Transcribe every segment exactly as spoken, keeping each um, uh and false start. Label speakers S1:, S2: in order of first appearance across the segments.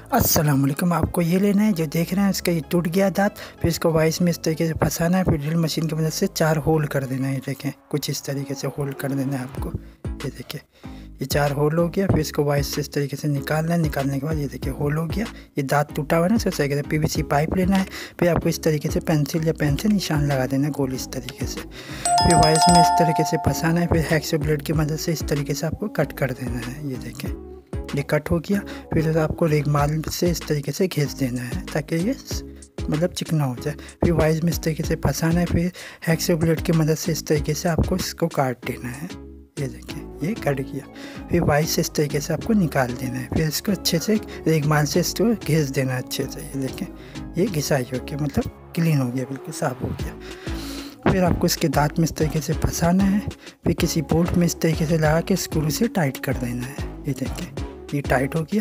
S1: अस्सलाम वालेकुम। आपको ये लेना है, जो देख रहे हैं इसका ये टूट गया दांत। फिर इसको वाइस में इस तरीके से फंसाना है, फिर ड्रिल मशीन की मदद से चार होल कर देना है। ये देखें, कुछ इस तरीके से होल कर देना है आपको। ये देखिए, ये चार होल हो गया। फिर इसको वाइस से इस तरीके से निकालना है। निकालने के बाद ये देखिए होल हो गया। ये दांत टूटा हुआ है ना, इस तरीके से पीवीसी पाइप लेना है। फिर आपको इस तरीके से पेंसिल या पेन से निशान लगा देना है गोल इस तरीके से। फिर वाइस में इस तरीके से फंसाना है। फिर हैक्सो ब्लेड की मदद से इस तरीके से आपको कट कर देना है। ये देखें, ये कट हो गया। फिर आपको रेगमाल से इस तरीके से घिस देना है ताकि ये मतलब चिकना हो जाए। फिर वाइस में इस तरीके से फंसाना है। फिर हैक्सो ब्लेड की मदद से इस तरीके से आपको इसको काट देना है। ये देखिए, ये कट गया। फिर वाइस से इस तरीके से आपको निकाल देना है। फिर इसको अच्छे से रेगमाल से इसको घिस देना है अच्छे से। ये देखें, ये घिसाई हो गया, मतलब क्लीन हो गया, बिल्कुल साफ़ हो गया। फिर आपको इसके दांत में इस तरीके से फंसाना है। फिर किसी बोल्ट में इस तरीके से लगा के स्क्रू से टाइट कर देना है। ये देखिए, ये टाइट हो गया।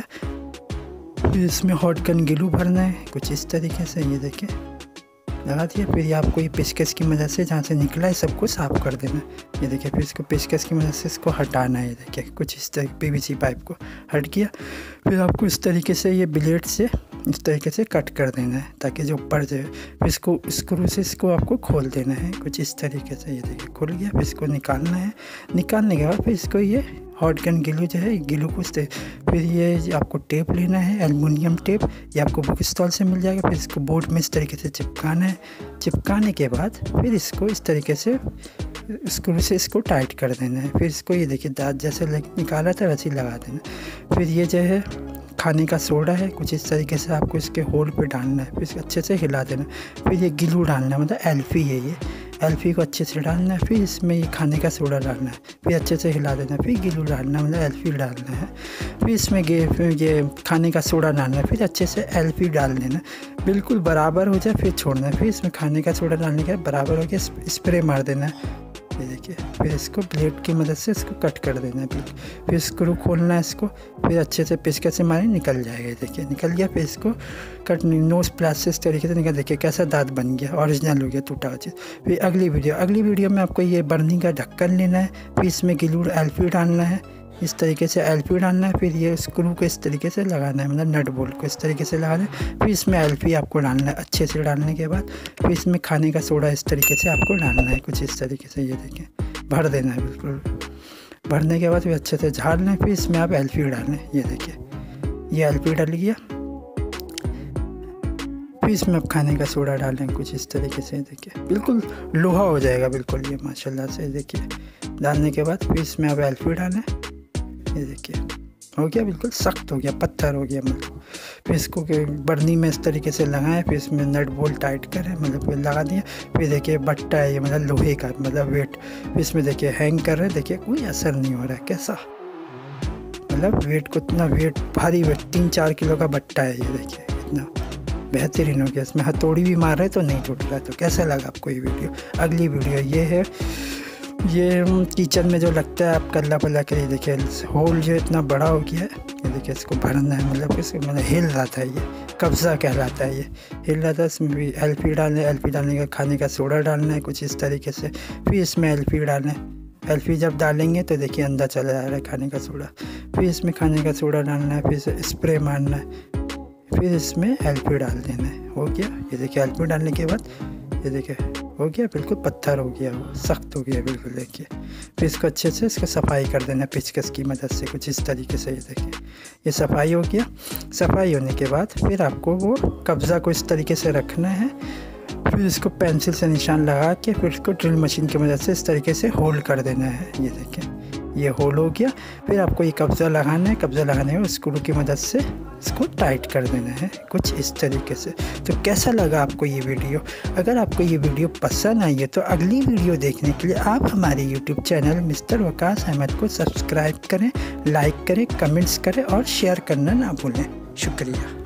S1: फिर इसमें हॉट गन ग्लू भरना है कुछ इस तरीके से। ये देखिए, लगा दिया। फिर ये आपको ये पेचकस की मदद से जहाँ से निकला है सबको साफ़ कर देना है। ये देखिए, फिर इसको पेचकस की मदद से इसको हटाना है। ये देखिए, कुछ इस तरह पीवीसी पाइप को हट गया। फिर आपको इस तरीके से ये ब्लेड से इस तरीके से कट कर देना है ताकि जो ऊपर जाए। फिर इसको स्क्रू से इसको आपको खोल देना है कुछ इस तरीके से। ये देखिए, खुल गया। फिर इसको निकालना है। निकालने के बाद फिर इसको ये हॉट गन ग्लू जो है, ग्लू को फिर ये आपको टेप लेना है, एल्युमिनियम टेप। ये आपको बुक स्टॉल से मिल जाएगा। फिर इसको बोर्ड में इस तरीके से चिपकाना है। चिपकाने के बाद फिर इसको इस तरीके से स्क्रू से इसको टाइट कर देना है। फिर इसको ये देखिए, दांत जैसे निकाला था वैसे ही लगा देना। फिर ये जो है खाने का सोडा है, कुछ इस तरीके से आपको इसके होल पे डालना है। फिर इसको अच्छे से हिला देना। फिर ये ग्लू डालना है, मतलब एल्फी है ये, एल्फी को अच्छे से डालना है। फिर इसमें ये खाने का सोडा डालना है। फिर अच्छे से हिला देना। फिर ग्लू डालना है, मतलब एल्फी डालना है। फिर इसमें ये खाने का सोडा डालना है। फिर अच्छे से एल्फी डाल देना, बिल्कुल बराबर हो जाए फिर छोड़ना है। फिर इसमें खाने का सोडा डालने के बाद बराबर हो गया, स्प्रे मार देना है। ये देखिए, फिर इसको ब्लेड की मदद से इसको कट कर देना है बिल्कुल। फिर स्क्रू खोलना है इसको। फिर अच्छे से पेचकस से मारे, निकल जाएगा। ये देखिए, निकल गया। फिर इसको कट नोज प्लास से इस तरीके से निकल। देखिए कैसा दांत बन गया, ओरिजिनल हो गया, टूटा हुआ चीज़। फिर अगली वीडियो अगली वीडियो में आपको ये बर्निंग का ढक्कन लेना है। फिर इसमें ग्लू एल्फी डालना है, इस तरीके से एल्फी डालना है। फिर ये स्क्रू को इस तरीके से लगाना है, मतलब नट बोल्ट को इस तरीके से लगाना है। फिर इसमें एल्फी आपको डालना है अच्छे से। डालने के बाद फिर इसमें खाने का सोडा इस तरीके से आपको डालना है कुछ इस तरीके से। ये देखें, भर देना है बिल्कुल। भरने के बाद फिर अच्छे से झाड़ना है। फिर इसमें आप एल्फी डालना है। ये देखिए, ये एल्फी डल गया। फिर इसमें आप खाने का सोडा डालें कुछ इस तरीके से। देखिए, बिल्कुल लोहा हो जाएगा बिल्कुल ये माशाल्लाह से। देखिए, डालने के बाद फिर इसमें आप एल्फी डालें। ये देखिए, हो गया, बिल्कुल सख्त हो गया, पत्थर हो गया मतलब। फिर इसको बर्नी में इस तरीके से लगाएं। फिर इसमें नट बोल्ट टाइट करें, मतलब फिर लगा दिया। फिर देखिए बट्टा है ये, मतलब लोहे का, मतलब वेट। फिर इसमें देखिए हैंग कर रहे हैं। देखिए कोई असर नहीं हो रहा है, कैसा मतलब वेट को, इतना वेट, भारी वेट, तीन चार किलो का बट्टा है ये। देखिए इतना बेहतरीन हो गया। इसमें हथौड़ी भी मार रहे तो नहीं टूट रहा। तो कैसा लगा आपको ये वीडियो? अगली वीडियो ये है, ये किचन में जो लगता है आप कल्ला पल्ला के लिए। देखिए होल जो इतना बड़ा हो गया है। ये देखिए, इसको भरना है, मतलब इसको मतलब हिल रहा था, ये कब्ज़ा कहलाता है। ये हिल रहा था। इसमें भी एल्फी डालना है। एल्फी डालने का खाने का सोडा डालना है कुछ इस तरीके से। फिर इसमें एल्फी डालना है। एल्फी जब डालेंगे तो देखिए अंदर चला जा रहा है खाने का सोडा। फिर इसमें खाने का सोडा डालना है। फिर स्प्रे मारना है। फिर इसमें एल्फी डाल देना है। हो गया। ये देखिए, एल्फी डालने के बाद ये देखिए हो गया, बिल्कुल पत्थर हो गया, वो सख्त हो गया बिल्कुल। देखिए, फिर इसको अच्छे से इसको सफाई कर देना पेचकस की मदद से कुछ इस तरीके से। ये देखिए, ये सफाई हो गया। सफाई होने के बाद फिर आपको वो कब्ज़ा को इस तरीके से रखना है। फिर इसको पेंसिल से निशान लगा के फिर इसको ड्रिल मशीन की मदद से इस तरीके से होल्ड कर देना है। ये देखिए, ये होल हो गया। फिर आपको ये कब्ज़ा लगाना है। कब्ज़ा लगाने में स्क्रू की मदद से इसको टाइट कर देना है कुछ इस तरीके से। तो कैसा लगा आपको ये वीडियो? अगर आपको ये वीडियो पसंद आई है तो अगली वीडियो देखने के लिए आप हमारे YouTube channel mister Waqas Ahmad को सब्सक्राइब करें, लाइक करें, कमेंट्स करें और शेयर करना ना भूलें। शुक्रिया।